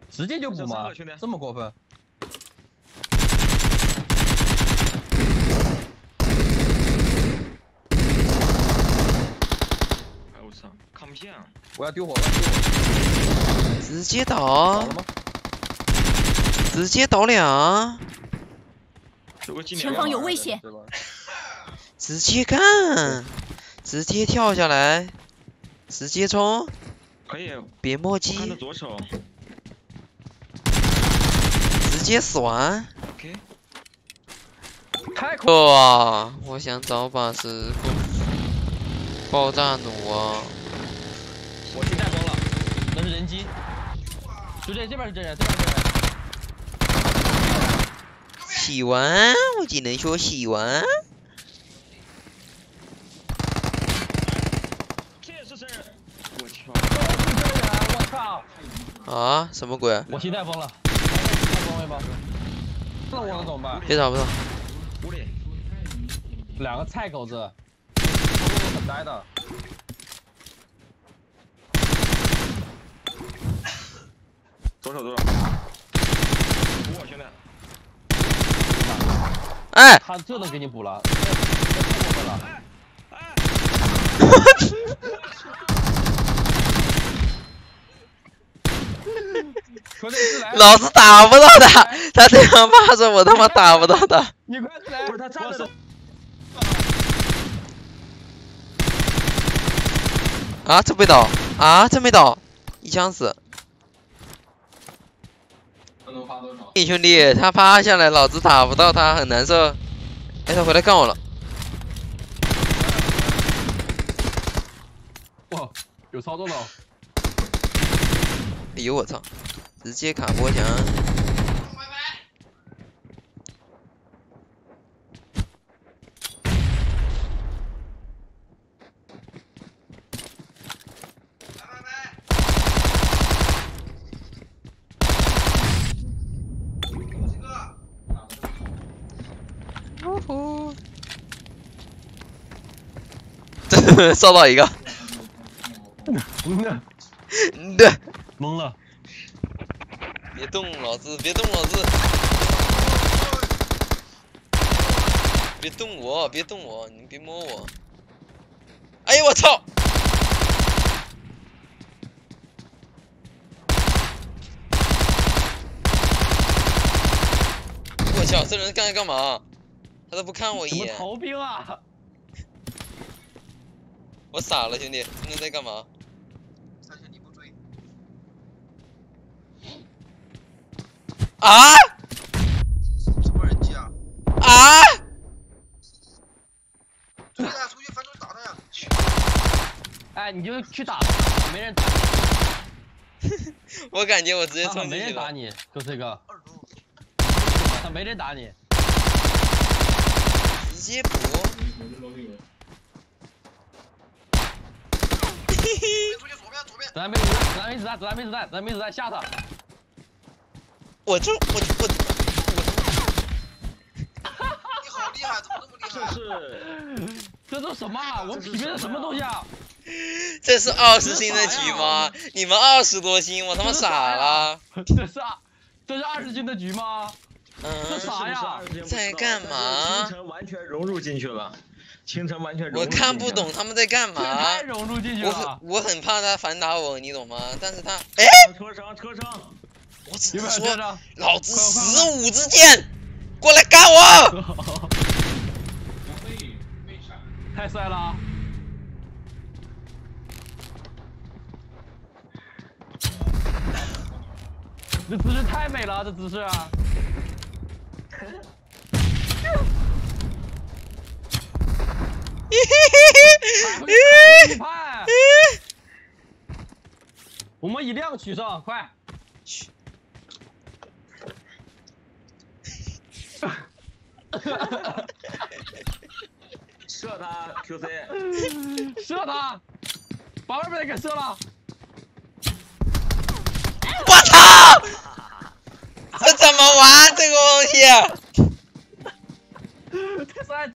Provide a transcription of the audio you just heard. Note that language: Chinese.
直接就补吗？这么过分？ 哎我操，看不见啊！ 我要丢火了！ 直接倒，直接倒2， 前方有危险！ 直接干，直接跳下来，直接冲， 可以， 别墨迹， 看着左手， 直接死完。 OK。 太酷！ 哇，我想找把石头，爆炸弩啊！ 我去带光了，那是人机。就这边是真人，这边是真人。 洗完，我只能说洗完。 这也是真人，我去！ 都是真人，我操！ 啊，什么鬼？ 我心带风了，带风没吧？那我能怎么办？ 别打不到。 屋里 2个菜狗子，都很呆的。 左手，我兄弟。 哎， 他这都给你补了，这太过分了。 老子打不到他，他这样趴着，我他妈打不到他。 你快来！ 不是他站着。 啊，这没倒，啊，这没倒，一枪死。嘿，兄弟，他趴下来，老子打不到他，很难受。哎，他回来干我了。 哇，有操作了！ 哎呦我操，直接卡波墙。烧到一个，对， 懵了。 别动老子，别动老子，别动我，别动我，你别摸我。哎呦我操！我操，这人刚才干嘛？他都不看我一眼。 什么逃兵啊！ 我傻了，兄弟，他们在干嘛？啊！ 什么人机啊？ 啊！ 出去啊！出去，反正打他呀！ 哎，你就去打，没人打你。 我感觉我直接冲没进去了。 人打你，就这个。他没人打你。 直接补。 子弹没子弹，下他！ 我。 你好厉害，怎么那么厉害？ 这都什么啊？我匹配的什么东西啊？ 这是20星的局吗？你们20多星，我他妈傻了。 这是20星的局吗？这啥呀？ 在干嘛？ 清晨完全融入进去了。清晨完全融入我看不懂他们在干嘛。 太融入进去了。 我很怕他反打我，你懂吗？但是他，哎， 车上， 我只能说，老子15支箭，过来干我！ 太帅了！这姿势太美了，这姿势啊！我们以量取胜，快！ 射他 QC， 射他，把外面的给射了！ 我操！这怎么玩这个东西？ 太帅！